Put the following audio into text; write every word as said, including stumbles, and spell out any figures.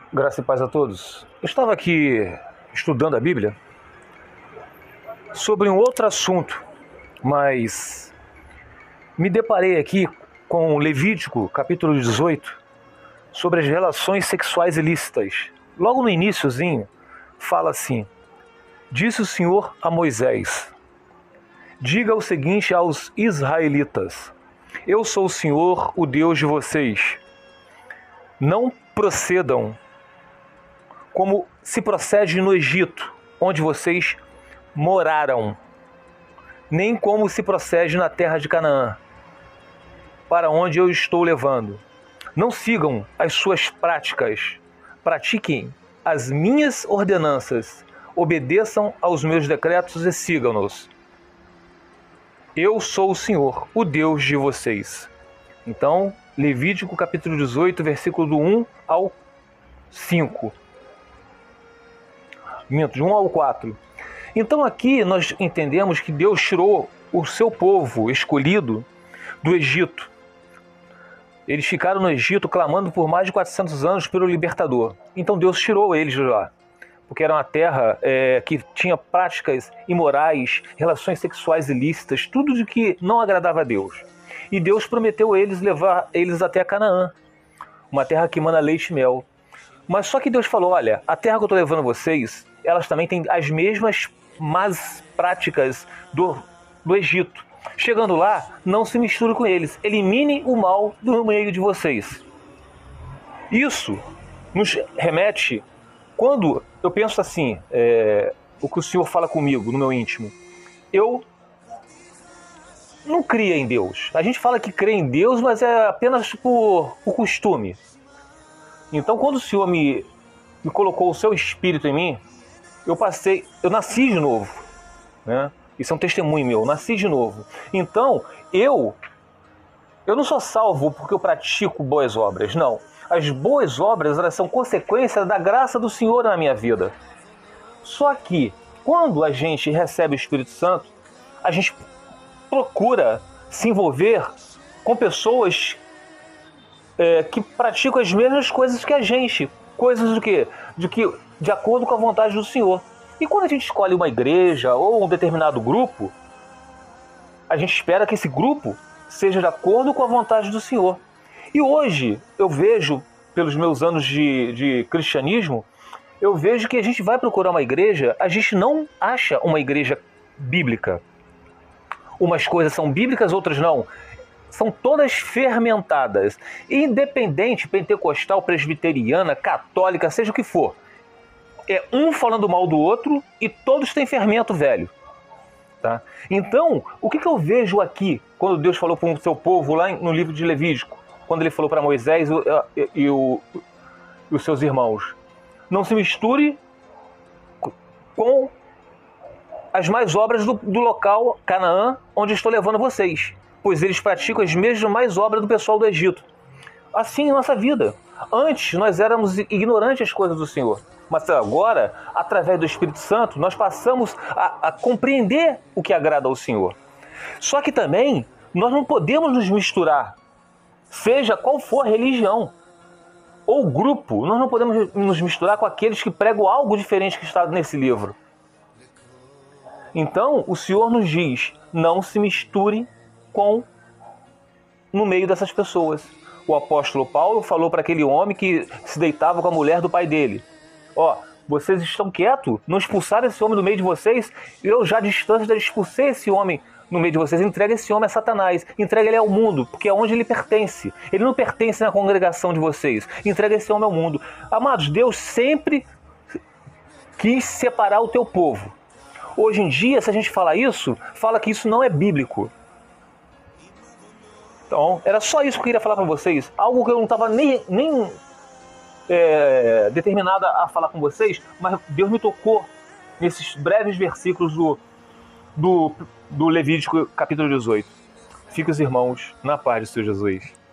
Graça e paz a todos. Eu estava aqui estudando a Bíblia sobre um outro assunto, mas me deparei aqui com Levítico, capítulo dezoito, sobre as relações sexuais ilícitas. Logo no iniciozinho, fala assim: disse o Senhor a Moisés: diga o seguinte aos israelitas: eu sou o Senhor, o Deus de vocês. Não procedam como se procede no Egito, onde vocês moraram, nem como se procede na terra de Canaã, para onde eu estou levando. Não sigam as suas práticas, pratiquem as minhas ordenanças, obedeçam aos meus decretos e sigam-nos. Eu sou o Senhor, o Deus de vocês. Então, Levítico capítulo dezoito, versículo do um ao cinco. Minto, de um ao quatro. Então aqui nós entendemos que Deus tirou o seu povo escolhido do Egito. Eles ficaram no Egito clamando por mais de quatrocentos anos pelo libertador. Então Deus tirou eles de lá, porque era uma terra é, que tinha práticas imorais, relações sexuais ilícitas, tudo de que não agradava a Deus. E Deus prometeu a eles levar eles até Canaã, uma terra que mana leite e mel. Mas só que Deus falou: olha, a terra que eu estou levando vocês, elas também têm as mesmas más práticas do, do Egito. Chegando lá, não se misture com eles. Elimine o mal do meio de vocês. Isso nos remete, quando eu penso assim, é, o que o Senhor fala comigo no meu íntimo. Eu não cria em Deus. A gente fala que crê em Deus, mas é apenas por, por costume. Então, quando o Senhor me, me colocou o seu Espírito em mim, eu passei, eu nasci de novo, né? Isso é um testemunho meu, eu nasci de novo. Então, eu, eu não sou salvo porque eu pratico boas obras, não. As boas obras, elas são consequência da graça do Senhor na minha vida. Só que, quando a gente recebe o Espírito Santo, a gente procura se envolver com pessoas é, que praticam as mesmas coisas que a gente. Coisas do quê? De que, de acordo com a vontade do Senhor. E quando a gente escolhe uma igreja ou um determinado grupo, a gente espera que esse grupo seja de acordo com a vontade do Senhor. E hoje eu vejo, pelos meus anos de, de cristianismo, eu vejo que a gente vai procurar uma igreja, a gente não acha uma igreja bíblica. Umas coisas são bíblicas, outras não. São todas fermentadas. Independente, pentecostal, presbiteriana, católica, seja o que for. É um falando mal do outro e todos têm fermento velho. Tá? Então, o que, que eu vejo aqui, quando Deus falou para o seu povo lá no livro de Levítico, quando ele falou para Moisés e, e, e, o, e os seus irmãos: não se misture com as mais obras do, do local Canaã, onde estou levando vocês, pois eles praticam as mesmas mais obras do pessoal do Egito. Assim é a nossa vida. Antes nós éramos ignorantes das coisas do Senhor, mas agora, através do Espírito Santo, nós passamos a, a compreender o que agrada ao Senhor. Só que também nós não podemos nos misturar, seja qual for a religião ou grupo, nós não podemos nos misturar com aqueles que pregam algo diferente que está nesse livro. Então, o Senhor nos diz: não se misture com no meio dessas pessoas. O apóstolo Paulo falou para aquele homem que se deitava com a mulher do pai dele: ó, vocês estão quietos? Não expulsaram esse homem do meio de vocês? Eu já, à distância, já expulsei esse homem no meio de vocês. Entrega esse homem a Satanás. Entrega ele ao mundo, porque é onde ele pertence. Ele não pertence na congregação de vocês. Entrega esse homem ao mundo. Amados, Deus sempre quis separar o teu povo. Hoje em dia, se a gente falar isso, fala que isso não é bíblico. Então, era só isso que eu queria falar para vocês. Algo que eu não estava nem, nem é, determinado a falar com vocês, mas Deus me tocou nesses breves versículos do, do, do Levítico capítulo dezoito. Fique os irmãos na paz do Senhor Jesus.